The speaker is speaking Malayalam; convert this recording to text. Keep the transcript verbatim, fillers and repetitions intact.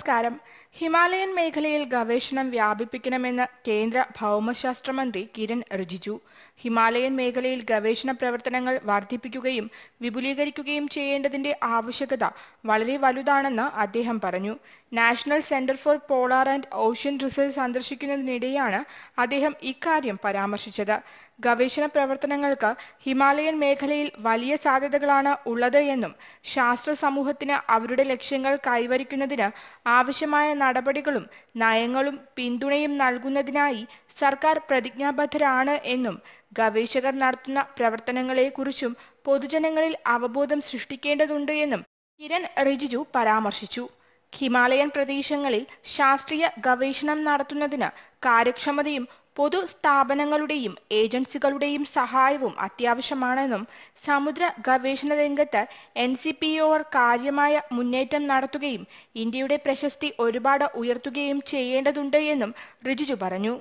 നമസ്കാരം. ഹിമാലയൻ മേഖലയിൽ ഗവേഷണം വ്യാപിപ്പിക്കണമെന്ന് കേന്ദ്ര ഭൗമശാസ്ത്ര മന്ത്രി കിരൺ റിജിജു. ഹിമാലയൻ മേഖലയിൽ ഗവേഷണ പ്രവർത്തനങ്ങൾ വർദ്ധിപ്പിക്കുകയും വിപുലീകരിക്കുകയും ചെയ്യേണ്ടതിന്റെ ആവശ്യകത വളരെ വലുതാണെന്ന് അദ്ദേഹം പറഞ്ഞു. National centre for polar and ocean research സന്ദർശിക്കുന്നതിനിടെയാണ് അദ്ദേഹം ഇക്കാര്യം പരാമർശിച്ചത്. ഗവേഷണ പ്രവർത്തനങ്ങൾക്ക് ഹിമാലയൻ മേഖലയിൽ വലിയ സാധ്യതകളാണ് ഉള്ളത് എന്നും ശാസ്ത്ര സമൂഹത്തിന് അവരുടെ ലക്ഷ്യങ്ങൾ കൈവരിക്കുന്നതിന് ആവശ്യമായ നടപടികളും നയങ്ങളും പിന്തുണയും നൽകുന്നതിനായി സർക്കാർ പ്രതിജ്ഞാബദ്ധരാണ് എന്നും ഗവേഷകർ നടത്തുന്ന പ്രവർത്തനങ്ങളെക്കുറിച്ചും പൊതുജനങ്ങളിൽ അവബോധം സൃഷ്ടിക്കേണ്ടതുണ്ട് എന്നും കിരൺ റിജിജു പരാമർശിച്ചു. ഹിമാലയൻ പ്രദേശങ്ങളിൽ ശാസ്ത്രീയ ഗവേഷണം നടത്തുന്നതിന് കാര്യക്ഷമതയും പൊതു സ്ഥാപനങ്ങളുടെയും ഏജൻസികളുടെയും സഹായവും അത്യാവശ്യമാണെന്നും സമുദ്ര ഗവേഷണ രംഗത്ത് എൻ സി പി ഒ കാര്യമായ മുന്നേറ്റം നടത്തുകയും ഇന്ത്യയുടെ പ്രശസ്തി ഒരുപാട് ഉയർത്തുകയും ചെയ്യേണ്ടതുണ്ട് എന്നും റിജിജു പറഞ്ഞു.